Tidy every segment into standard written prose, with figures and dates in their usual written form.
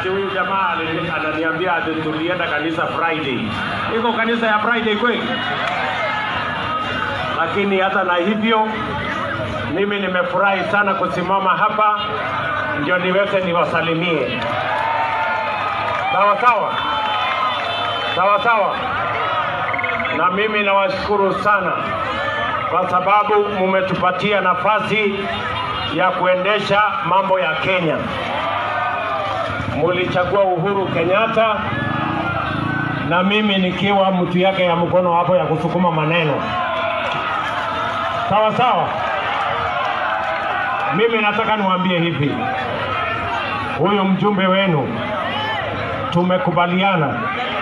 ati huyu jamaa ananiambia ati tulienda kanisa Friday. Iko kanisa ya Friday kweli? Lakini hata na hivyo mimi nimefurahi sana kusimama hapa ndio niweze niwasalimie. Sawa sawa. Sawa sawa. Na mimi nawashukuru sana kwa sababu mumetupatia nafasi ya kuendesha mambo ya Kenya. Mulichagua Uhuru Kenyatta na mimi nikiwa mtu yake ya mkono hapo ya kusukuma maneno. Sawa sawa. Mimi nataka niwaambie hivi. Huyu mjumbe wenu tumekubaliana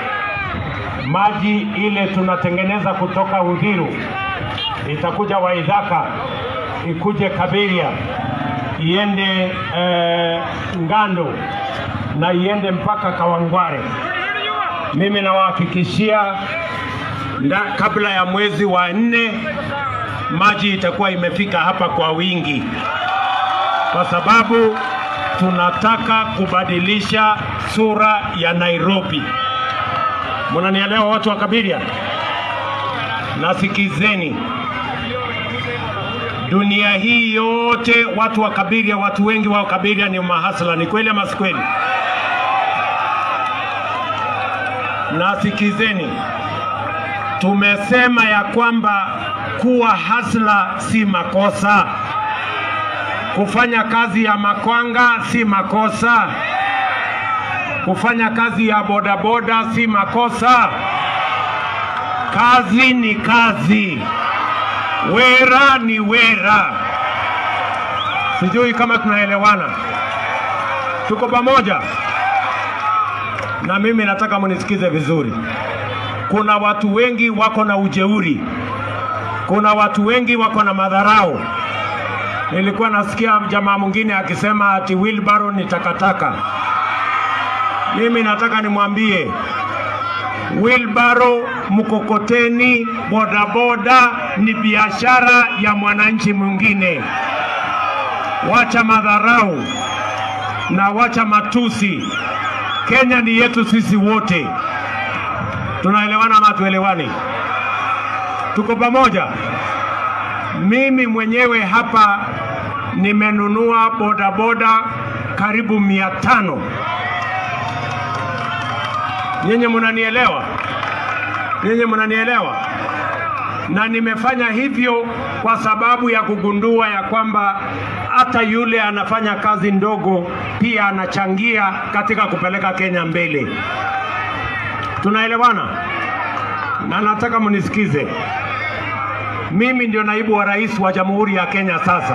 maji ile tunatengeneza kutoka Uthiru itakuja Waithaka, ikuje Kabiria, iende Ngando na iende mpaka Kawangware. Mimi nawahakikishia kabla ya mwezi wa 4 maji itakuwa imefika hapa kwa wingi, kwa sababu tunataka kubadilisha sura ya Nairobi. Mnanielewa watu wa Kabiria? Nasikizeni. Dunia hii yote watu wa Kabiria, watu wengi wa Kabiria ni mahasla. Ni kweli ama si kweli? Nasikizeni. Tumesema ya kwamba kuwa hasla si makosa. Kufanya kazi ya makwanga si makosa. Kufanya kazi ya bodaboda si makosa. Kazi ni kazi. Wera ni wera. Sijui kama tunaelewana. Tuko pamoja? Na mimi nataka munisikize vizuri. Kuna watu wengi wako na ujeuri. Kuna watu wengi wako na madharau. Nilikuwa nasikia jamaa mwingine akisema ati wheelbarrow ni takataka. Mimi nataka nimwambie wheelbarrow, mkokoteni, bodaboda ni biashara ya mwananchi mwingine. Wacha madharau na wacha matusi. Kenya ni yetu sisi wote. Tunaelewana ama tuelewani? Tuko pamoja? Mimi mwenyewe hapa nimenunua bodaboda karibu 500. Nyinyi mnanielewa? Nyinyi mnanielewa? Na nimefanya hivyo kwa sababu ya kugundua ya kwamba hata yule anafanya kazi ndogo pia anachangia katika kupeleka Kenya mbele. Tunaelewana? Na nataka mnisikize. Mimi ndio naibu wa rais wa Jamhuri ya Kenya sasa.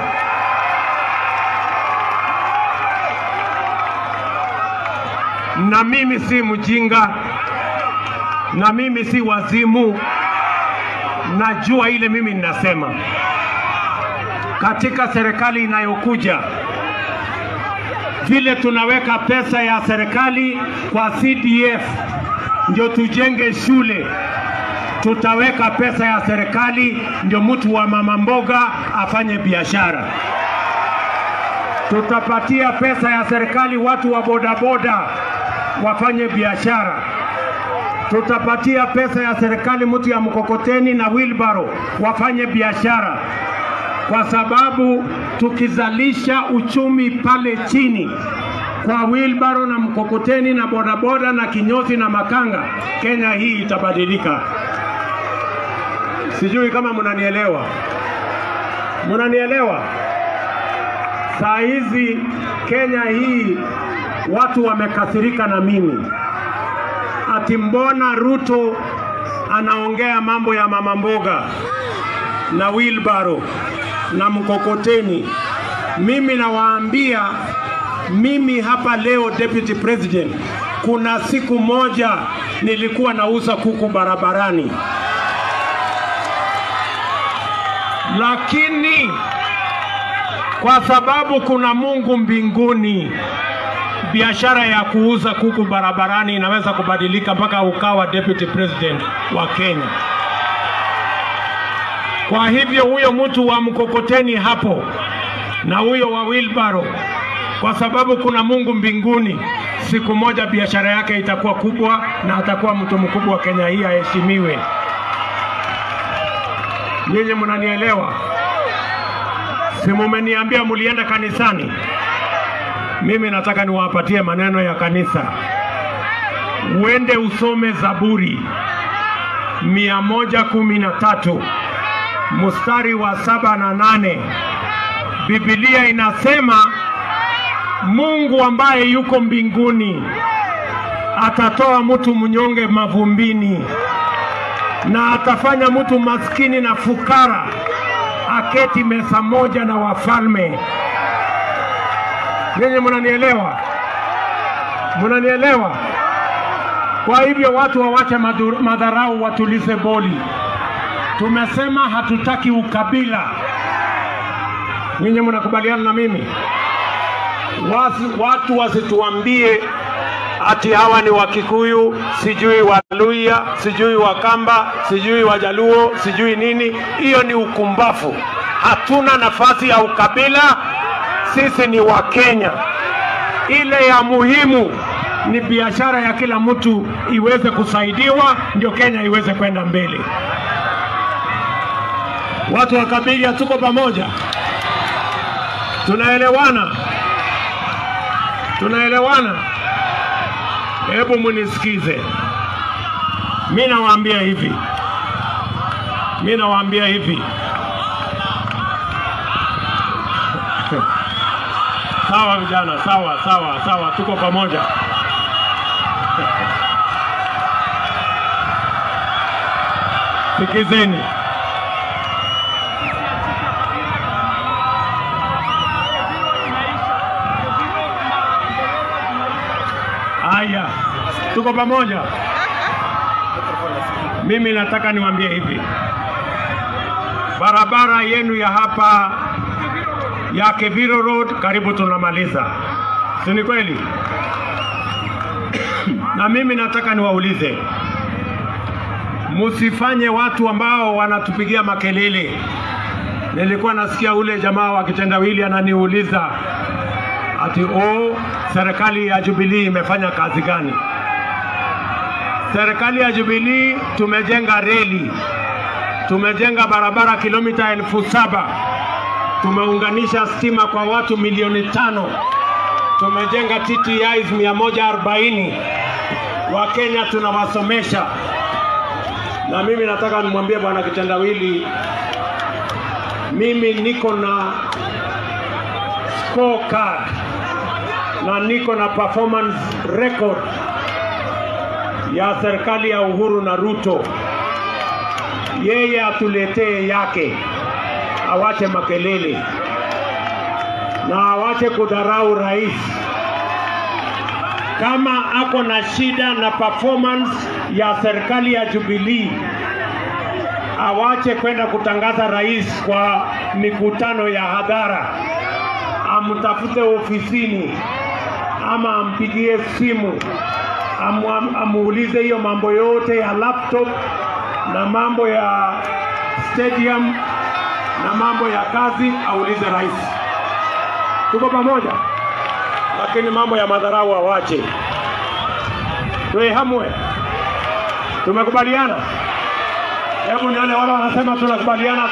Na mimi si mjinga, na mimi si wazimu. Najua ile mimi ninasema. Katika serikali inayokuja, vile tunaweka pesa ya serikali kwa CDF ndio tujenge shule, tutaweka pesa ya serikali ndio mtu wa mama mboga afanye biashara. Tutapatia pesa ya serikali watu wa bodaboda wafanye biashara. Tutapatia pesa ya serikali mtu ya mkokoteni na wheelbarrow wafanye biashara. Kwa sababu tukizalisha uchumi pale chini kwa wheelbarrow na mkokoteni na bodaboda na kinyozi na makanga, Kenya hii itabadilika. Sijui kama mnanielewa. Mnanielewa? Saa hizi Kenya hii watu wamekasirika na mimi. Ati mbona Ruto anaongea mambo ya mama mboga na wheelbarrow na mkokoteni. Mimi nawaambia, mimi hapa leo deputy president, kuna siku moja nilikuwa nauza kuku barabarani. Lakini kwa sababu kuna Mungu mbinguni, biashara ya kuuza kuku barabarani inaweza kubadilika mpaka ukawa deputy president wa Kenya. Kwa hivyo huyo mtu wa mkokoteni hapo na huyo wa wheelbarrow kwa sababu kuna Mungu mbinguni. Siku moja biashara yake itakuwa kubwa na atakuwa mtu mkubwa Kenya hii, aheshimiwe. Nyinyi mnanielewa? Si mmeniambia mulienda kanisani? Mimi nataka niwapatie maneno ya kanisa. Uende usome Zaburi 113 mstari wa 7 na 8. Biblia inasema Mungu ambaye yuko mbinguni atatoa mtu mnyonge mavumbini, na atafanya mtu maskini na fukara aketi meza moja na wafalme. Ninyi mnanielewa? Mnanielewa? Kwa hivyo watu wawache madharau, watulize boli. Tumesema hatutaki ukabila. Ninyi mnakubaliana na mimi? Watu wasituambie ati hawa ni Wakikuyu, sijui Waluhya, sijui Wakamba, sijui Wajaluo, sijui nini. Hiyo ni ukumbafu. Hatuna nafasi ya ukabila. Sisi ni Wakenya. Ile ya muhimu ni biashara ya kila mtu iweze kusaidiwa, ndio Kenya iweze kwenda mbele. Watu wa kabila tuko pamoja. Tunaelewana? Tunaelewana? Hebu munisikize. Mimi nawaambia hivi. Sawa vijana, sawa, tuko pamoja. Sikizeni. Haya, tuko pamoja. Mimi nataka niwaambie hivi. Barabara yenu ya hapa ya Keviro Road karibu tunamaliza. Si ni kweli? Na mimi nataka niwaulize, musifanye watu ambao wanatupigia makelele. Nilikuwa nasikia ule jamaa wa kitendawili ananiuliza ati serikali ya Jubilee imefanya kazi gani? Serikali ya Jubilee tumejenga reli, tumejenga barabara kilomita 7,000, tumeunganisha stima kwa watu 500,000, tumejenga TTIs 140. Wakenya tunawasomesha. Na mimi nataka nimwambie bwana kitendawili, mimi niko na scorecard na niko na performance record ya serikali ya Uhuru na Ruto. Yeye atuletee yake, awache makelele na awache kudharau rais. Kama ako na shida na performance ya serikali ya Jubilee, awache kwenda kutangaza rais kwa mikutano ya hadhara. Amtafute ofisini ama ampigie simu, amuulize hiyo mambo yote ya laptop na mambo ya stadium na mambo ya kazi, aulize rais. Tuko pamoja? Lakini mambo ya madharau awache. Hamwe. Tumekubaliana? Hebu nione wale wanasema tunakubaliana.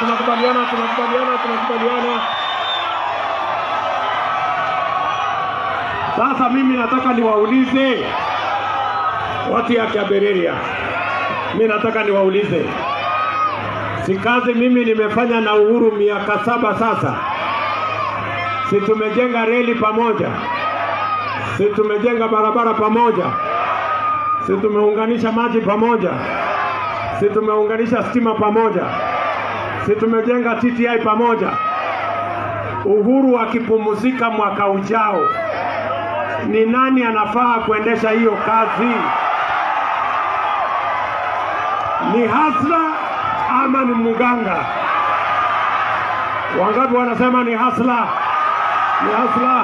Sasa mimi nataka niwaulize watu ya Kabereria. Mimi nataka niwaulize, si kazi mimi nimefanya na Uhuru miaka 7 sasa? Si tumejenga reli pamoja? Si tumejenga barabara pamoja? Si tumeunganisha maji pamoja? Si tumeunganisha stima pamoja? Si tumejenga TTI pamoja? Uhuru akipumzika mwaka ujao, ni nani anafaa kuendesha hiyo kazi? Ni Hasla ama ni mganga? Wangapi wanasema ni Hasla? Ni Hasla.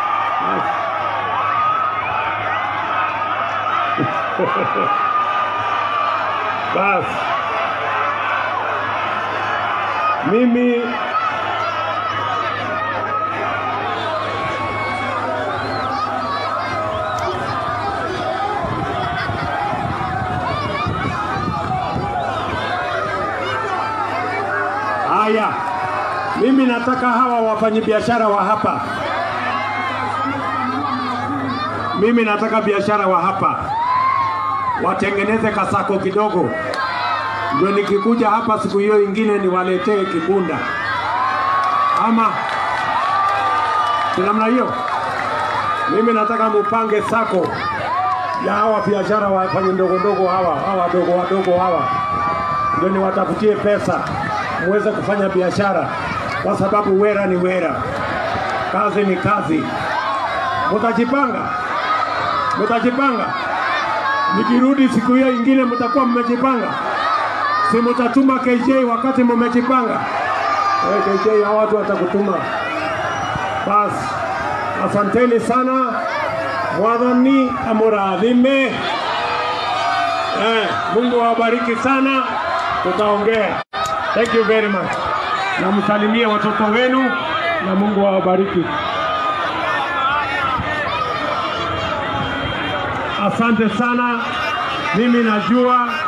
Bas. nataka hawa wafanyabiashara wa hapa. Mimi nataka biashara wa hapa watengeneze kasako kidogo, ndio nikikuja hapa siku hiyo ingine niwaletee kibunda. Ama namna hiyo. Mimi nataka mupange sako ya hawa biashara wafanye ndogo ndogo hawa wadogo hawa, ndio niwatafutie pesa muweze kufanya biashara, kwa sababu wera ni wera, kazi ni kazi. Mutajipanga. Nikirudi siku hiyo ingine mtakuwa mmejipanga. Si mtatuma KJ wakati mmejipanga. KJ hao watu watakutuma. Basi asanteni sana. Mwadhani amuradhime. Mungu awabariki sana. Tutaongea. Thank you very much. Na msalimie watoto wenu na Mungu awabariki. Asante sana. Mimi najua